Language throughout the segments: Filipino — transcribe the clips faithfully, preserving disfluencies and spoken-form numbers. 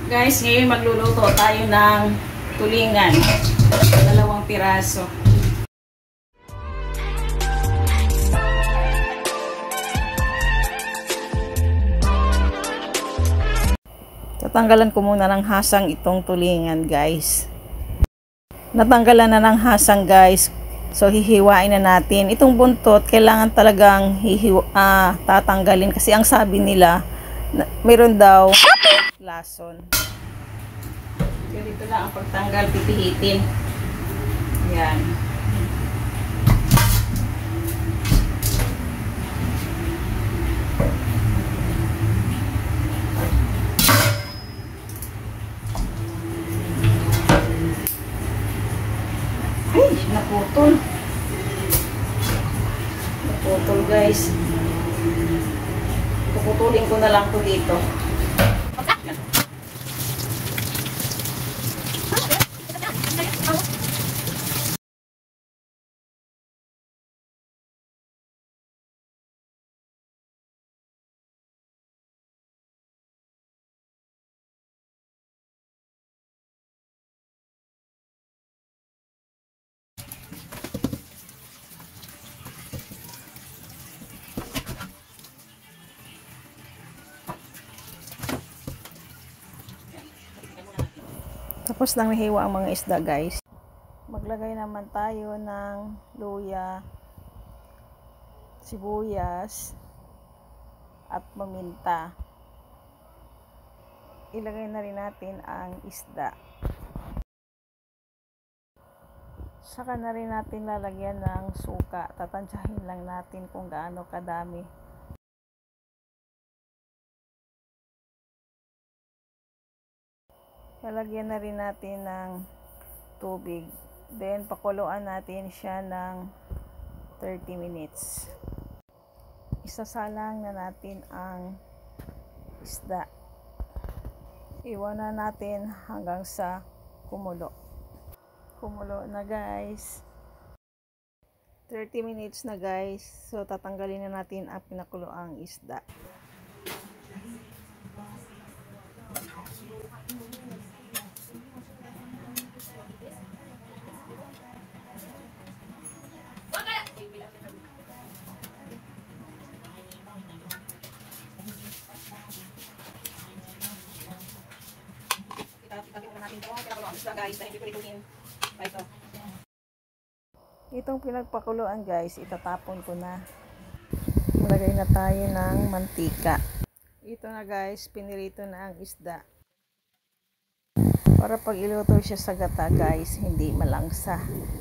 Guys, ngayon magluluto tayo ng tulingan. Dalawang piraso. Tatanggalan ko muna ng hasang itong tulingan, guys. Natanggalan na ng hasang, guys. So, hihiwain na natin. Itong buntot, kailangan talagang hihiwa, ah, tatanggalin. Kasi ang sabi nila, mayroon daw lason. So, dito lang ang pagtanggal, pipihitin. Yan. Ay, naputol. Naputol, guys. Puputulin ko na lang to dito. Tapos nang nahiwa ang mga isda, guys. Maglagay naman tayo ng luya, sibuyas, at paminta. Ilagay na rin natin ang isda. Saka na rin natin lalagyan ng suka. Tatansyahin lang natin kung gaano kadami. Lalagyan na rin natin ng tubig. Then, pakuluan natin siya ng thirty minutes. Isasalang na natin ang isda. Iwanan natin hanggang sa kumulo. Kumulo na, guys. thirty minutes na, guys. So, tatanggalin na natin ang pinakuloang isda. Guys, ito. Itong pinagpakuluan, guys, itatapon ko na. Malagay na tayo ng mantika. Ito na, guys, pinirito na ang isda. Para pag iluto siya sa gata, guys, hindi malangsa.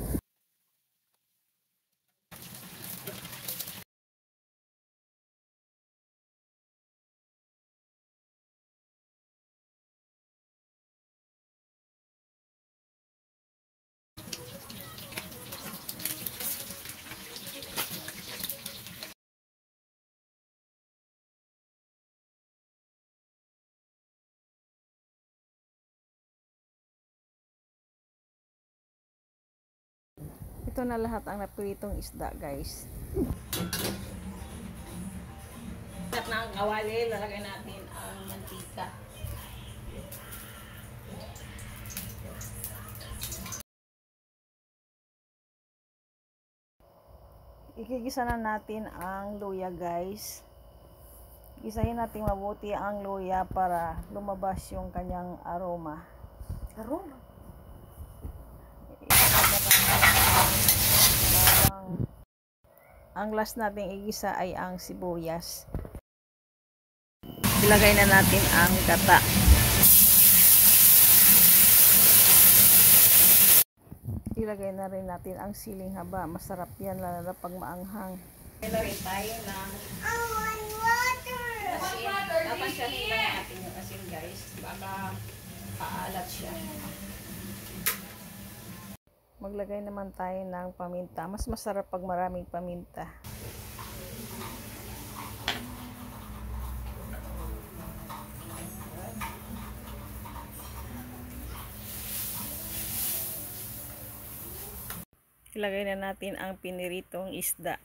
Ito na lahat ang napiritong isda, guys. At na ang kawali, lalagay natin ang mantika. Ikigisa na natin ang luya, guys. Gisahin natin mabuti ang luya para lumabas yung kanyang aroma. Aroma? Ang last nating igisa ay ang sibuyas. Ilagay na natin ang gata. Ilagay na rin natin ang siling haba. Masarap yan, lalo na pag maanghang. Ilagay tayo ng asin. Tapansyahin lang natin yung asin, guys. Baka paalat siya. Maglagay naman tayo ng paminta. Mas masarap pag maraming paminta. Ilagay na natin ang piniritong isda.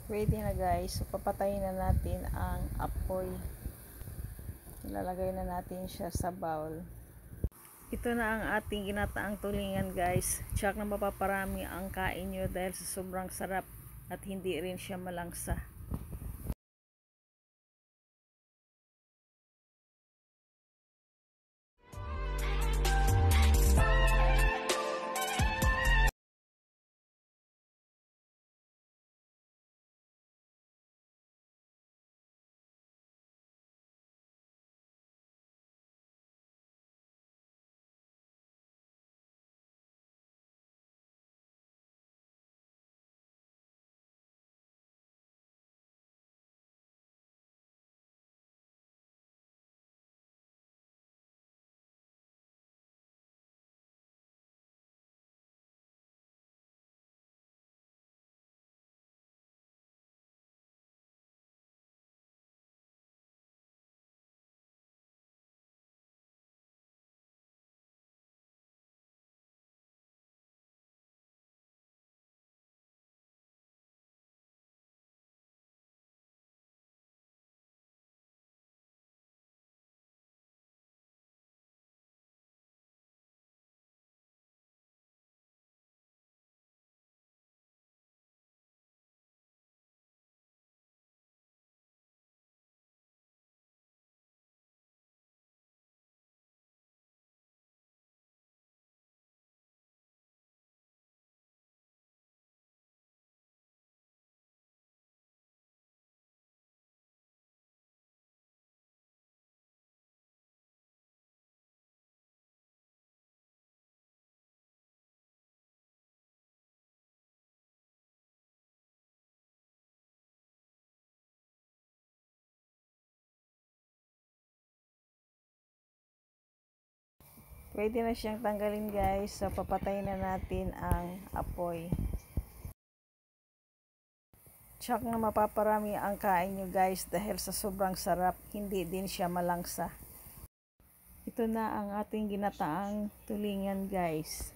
Ready na guys. So, papatayin na natin ang apoy. Ilalagay na natin siya sa bowl. Ito na ang ating ginataang tulingan guys. Tsak na mapaparami ang kain nyo dahil sa sobrang sarap at hindi rin siya malangsa. Pwede na siyang tanggalin guys. So, papatayin na natin ang apoy. Tsak na mapaparami ang kain nyo guys dahil sa sobrang sarap. Hindi din siya malangsa. Ito na ang ating ginataang tulingan guys.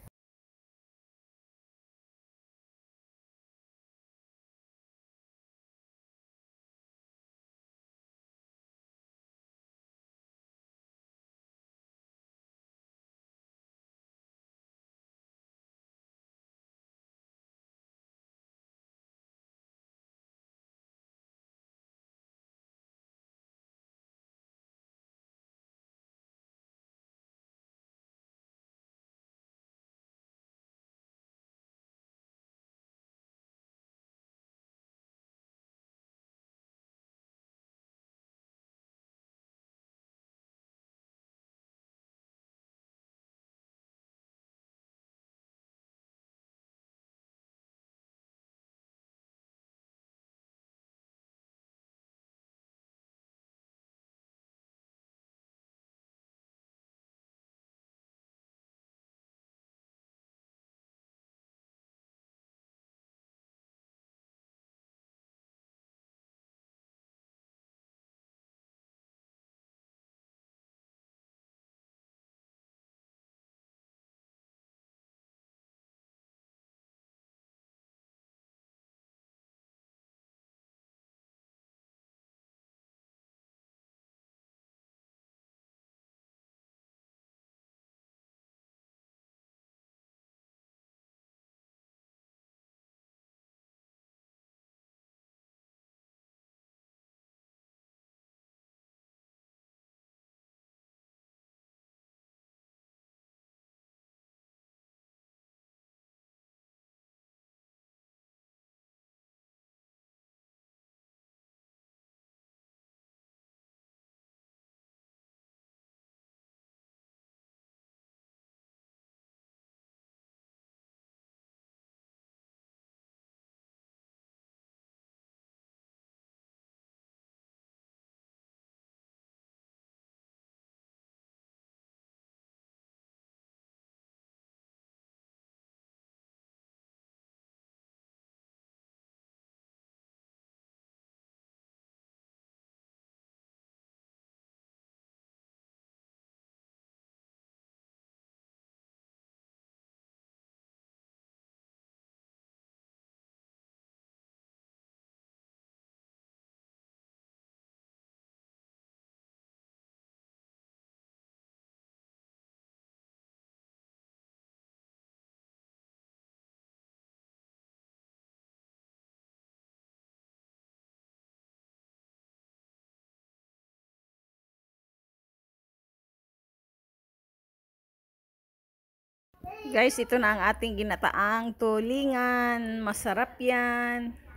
Guys, ito na ang ating ginataang tulingan. Masarap yan.